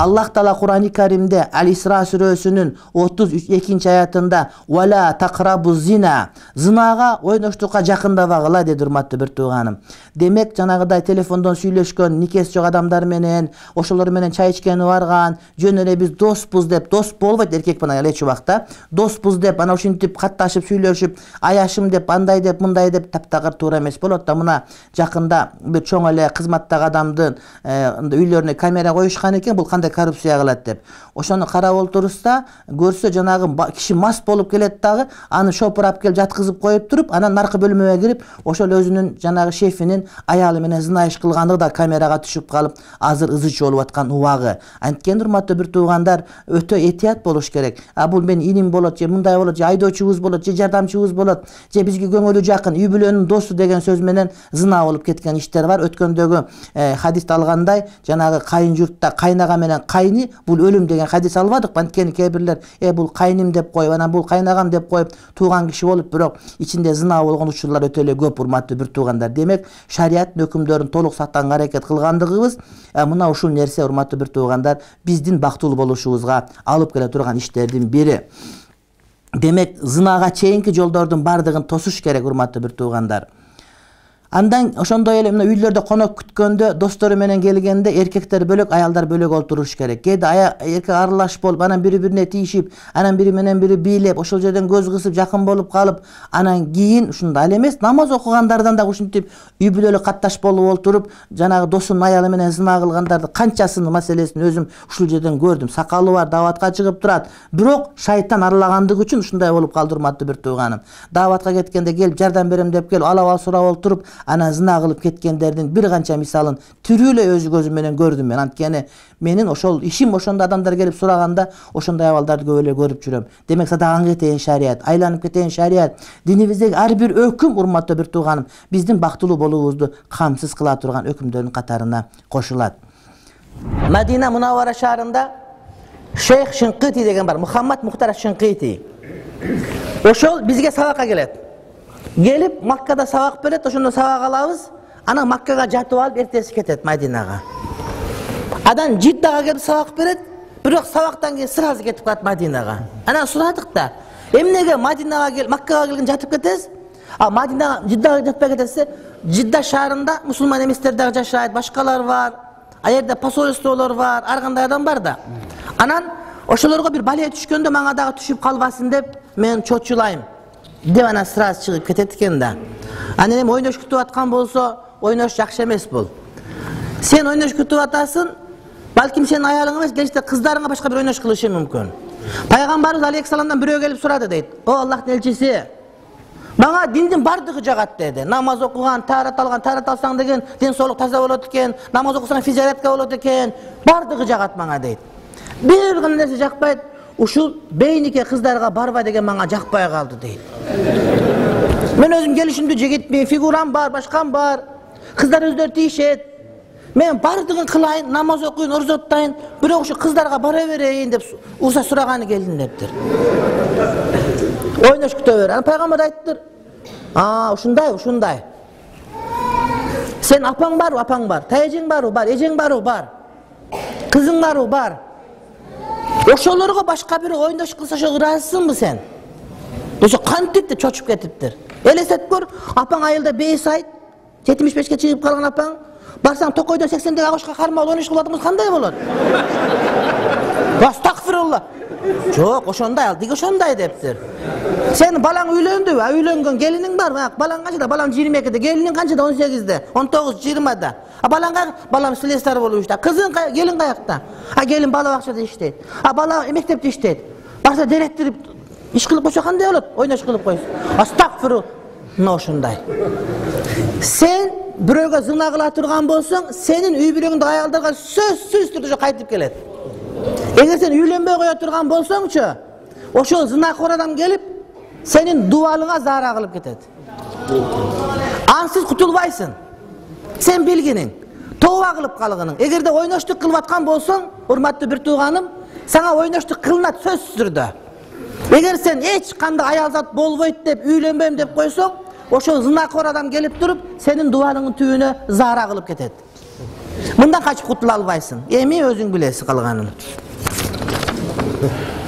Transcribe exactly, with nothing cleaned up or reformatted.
Аллах Таала Кур'ан-ы Каримде Ал-Исра сүрөсүнүн отуз экинчи аятында "Вала тaqrabu zina" зынага, ойноштукка жакындабагыла деди, урматтуу бир тууганым. Демек, жанагыдай телефондон сүйлөшкөн, никеси жок адамдар менен, ошолор менен чай ичкени барган, жөн эле биз доспуз деп, дос болбойт эркек менен эле убакта, доспуз деп, ана ушинтип катташып сүйлөшүп, аяшым деп, андай деп, мындай деп таптагыр туура эмес болот да. Мына жакында бир чоң эле кызматтагы адамдын үйлөрүнө камера коюшкан экен, бул кандай коррупция кылат деп. Ошону карап отурса, көрсө жанагы киши мас болуп келет дагы, аны шопурап келип жаткызып коюп туруп, анан наркы бөлмөгө кирип, ошол өзүнүн жанагы шефинин аялы менен зына иш кылгандыгы да камерага түшүп калып, азыр ызы чуу болуп аткан убагы. Анткени, урматтуу бир туугандар, өтө этият болуш керек. А бул мен иним болот, же мындай болот, же айдоочубуз болот, же жардамчыбыз болот, же бизге көңүлү жакын, үй бүлөнүн досу деген сөз менен зына болуп кеткен иштер бар. Өткөндөгү хадисте алгандай, жанагы кайын журтта кайнага менен кайны, бул өлүм деген хадис албадык. Анткени кээ бирлер э бул кайным деп коюп, анан бул кайнагам деп коюп тууган киши болуп, бирок ичинде зына болгон учурлар өтө эле көп, урматтуу бир туугандар. Демек, шарияттын өкүмдөрүн толук сактаганга аракет кылгандыгыбыз мына ушул нерсе, урматтуу бир туугандар, биздин бактылуу болушубузга алып келе турган иштердин бири. Демек, зынага чейинки жолдордун бардыгын тосуш керек, урматтуу бир туугандар. Андан ошондой эле мына үйлөрдө конок күткөндө, достору менен келгенде эркектер бөлөк, аялдар бөлөк олтуруш керек. Кээде эркек аралашып болуп, анан бири-бирине тийишип, анан бири менен бири бийлеп, ошол жерден көз кысып жакын болуп калып, анан кийин ушундай ал эмес, намаз окугандардан да ушинтип үй бүлөлүк катташ болуп олтуруп, жанагы досунун аялы менен зына кылгандарды канчасынын маселесин өзүм ушул жерден көрдүм. Сакалы бар, даватка чыгып турат, бирок шайтан аралагандыгы үчүн ушундай болуп калды, урматтуу бир тууганым. Даватка кеткенде келип жардам берем деп келип, алап сурап олтуруп, анан зына кылып кеткендердин бир канча мисалын тирүү эле өз көзүм менен көрдүм мен. Анткени менин ошол ишим ошондо адамдар келип сураганда ошондой абалдарды көп эле көрүп жүрөм. Демек, садаган кетейин шарият, айланып кетейин шарият. Динибиздеги ар бир өкүм, урматтуу бир тууганым, биздин бактылуу болуубузду камсыз кыла турган өкүмдөрдүн катарына кошулат. Мадина Мунаввара шаарында Шейх Шинкити деген бар, Мухаммад Мухтар Шинкити. Ошол бизге сабакка келет. Gelip Makka'da sabak берет, ошондо сабак алабыз, анан Маккага жатып алып эртеси кетет Мадинага. Адан Жиддага келип сабак берет, бирок сабактан кийин сразу кетип калат Мадинага. Анан сурадык да, эмнеге Мадинага кел, Маккага келген жатып кетесиз? А Мадинага, Жиддага жатпай кетесиз? Жидда шаарында мусулман эместер дагы жашайт, башкалар бар, а жерде посольстволор бар, ар кандай адам бар да. Анан ошолорго бир балия түшкөндө мага дагы түшүп калбасын деп мен чочулайм деп анан сразу чыгып кетет экен да. Анан эми ойнош күтүп аткан болсо, ойнош жакшы эмес бул. Сен ойнош күтүп атасың, балким сенин аялың эмес, келиште кыздарыңа башка бир ойнош кылышы мүмкүн. Пайгамбарыбыз алейхиссаламдан бирөө келип сурады дейт. О Аллахтын элчиси, мага диндин бардыгы жагат деди. Намаз окуган, таарат алган, таарат алсаң деген ден соолук таза болот экен, намаз окусаң физиоретка болот экен, бардыгы жагат мага дейт. Бир гана нерсе жакпайт, ушул бейнике кыздарга барба деген мага жакпай калды дейт. Мен өзүм келишимди жегитмин, фигурам бар, башкам бар, кыздар өздөрү тийишет. Мен бардыгын кылайын, намаз окуйын, орзо туттайын, бирок ушу кыздарга бара берейин деп урса сураганы келдим дептир. Ойнош күтө бер. Аны пайгамбар айттыр. А, ушундай, ушундай. Сен апаң барбы, апаң бар. Тайжең барбы, бар. Эжең барбы, бар. Кызың барбы, бар. Ошолорго башка бир ойнош кылса ошо ыраазысыңбы сен? Ошо кантип деп чочуп кетиптир. Элестет көр, апаң айылда беш айт, жетимиш бешке чыгып калган апаң, барсаң токойдон сексендеги агышка кармалып ойнош кылатыңыз кандай болот? Астагфирулла. Жок, ошондой ал, диги ошондой дептир. Сен балаң үйлөндү, а үйлөнгөн келиниң бар, балаң канчада? Балам жыйырма экиде, келиниң канчада? он сегизде, он тогуз, жыйырмада. А балаңга балам слесарь болуп иштейт. Кызың, келин каякта? А келин бала бакчада иштейт. А бала мектепте иштейт. Барса директор иш кылып койсо кандай болот? Ойнош кылып койсо. Астагфирулла. Мына ошондой. Сен бирөөгө зына кыла турган болсоң, сенин үй бүлөңдө аялдарга сөзсүз түрдө кайтып келет. Эгер сен үйлөнбөй кое турган болсоңчу, ошол зынакор адам келип, сенин дубалыңа заара кылып кетет. Ансыз кутулбайсың. Сен билгиниң, тооба кылып калгының. Эгерде ойноштук кылып аткан болсоң, урматтуу бир тууганым, сага ойноштук кылынат сөзсүз түрдө. Эгер сен эч кандай аялзат болбойт деп үйлөнбөйм деп койсоң, ошол зынакор адам келип туруп, сенин дубалыңдын түбүнө заара кылып кетет. Мындан качып кутула албайсың. Эми өзүң билесиң калганын.